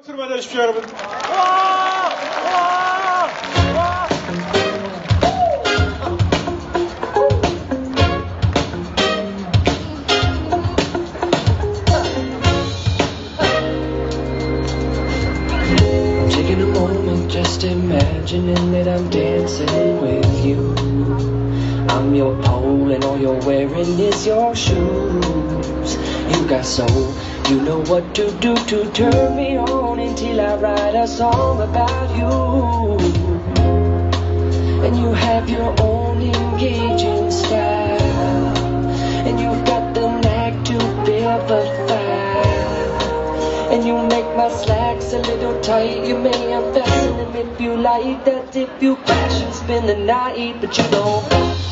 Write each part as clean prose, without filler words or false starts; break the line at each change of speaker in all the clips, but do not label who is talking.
박수로 맞아주십시오, 여러분.
Taking a moment, just imagining that I'm dancing with you. I'm your pole and all you're wearing is your shoes. You got soul, you know what to do to turn me on until I write a song about you. And you have your own engaging style, and you've got the knack to vivify. And you make my slacks a little tight. You may unfasten them if you like that. If you crash and spend the night, but you don't.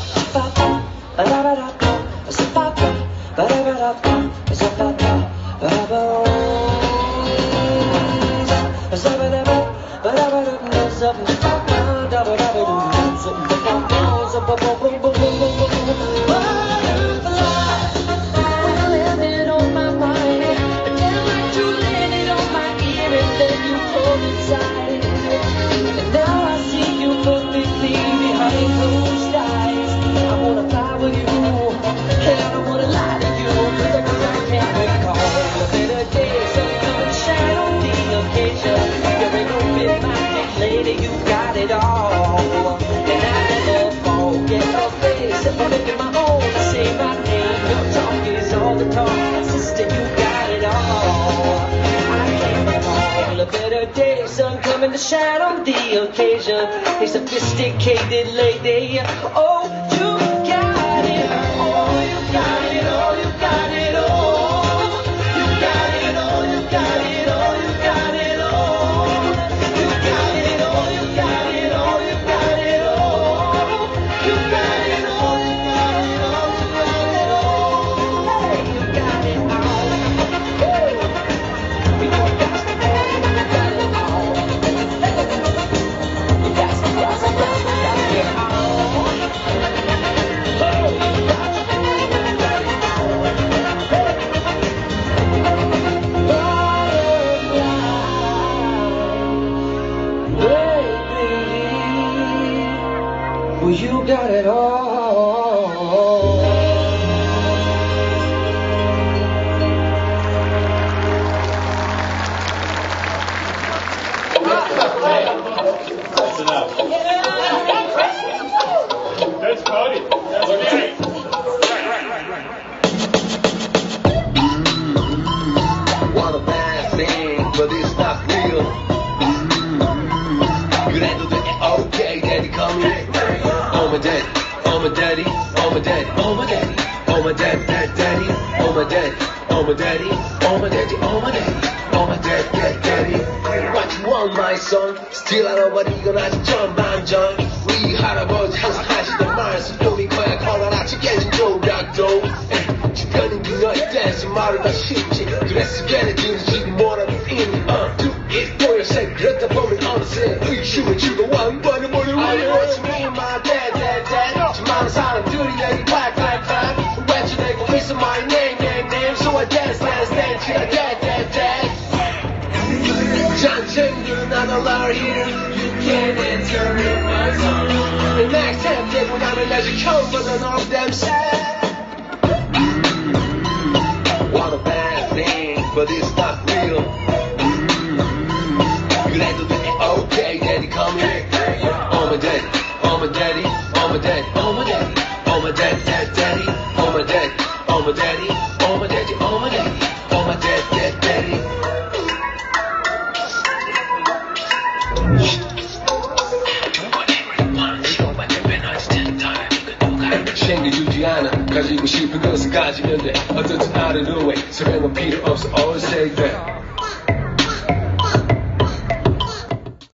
Sun coming to shine on the occasion. A sophisticated lady. Oh, you got it. Oh, you got it. Oh, you got it. Oh, you got it. Oh, you got it. Oh, you got it. Oh, you got it. Oh, you got it. Oh, you got it. Oh, you got it. Oh, you got it. Oh, hey, you got it all. We don't got to go. You got it all. Well, you got it all.
That's enough. That's party. That's okay.
What a bad thing, but it's not real. 그래도 돼, okay, daddy, come here. Oh my daddy, oh my daddy, oh my daddy, oh my daddy, oh my daddy, daddy, oh my daddy, oh my daddy, oh my daddy, oh my daddy, oh my daddy, daddy. What you want, my son? Still 알아버리고 아직 전반전. 우리 할아버지 항상 하시던 말씀 놈이 거야 걸어놨지 깨진 조각도. 주변인 그녀의 댄스 말을 다 쉽지. 그래서 걔네들은 지금 뭐라도 이미 Do it for yourself. 그러다 보면 어느새 의심을 주고 왕관을 모르는 I know what you mean, my dad, dad, dad. 수많은 사람들이 내게 clap, clap, clap. 외쳐대고 있어 my name, name, name. So I dance, dance, dance till I get, get, get. 전쟁들은 not allowed here. You can't enter in my zone. The next time 되고 나면 아직 처음 보던 all them sad. What a bad thing, but it's not real. 그래도 돼, okay, daddy, come here. Oh my daddy, oh my daddy, oh my daddy, oh my daddy, oh my daddy, daddy, oh my daddy, oh my daddy, oh my daddy, oh my daddy, oh my daddy, daddy. 챙겨주지 않아 가지고 싶은 것은 가지면 돼 어떻든 I don't know it 설명은 필요 없어 all say that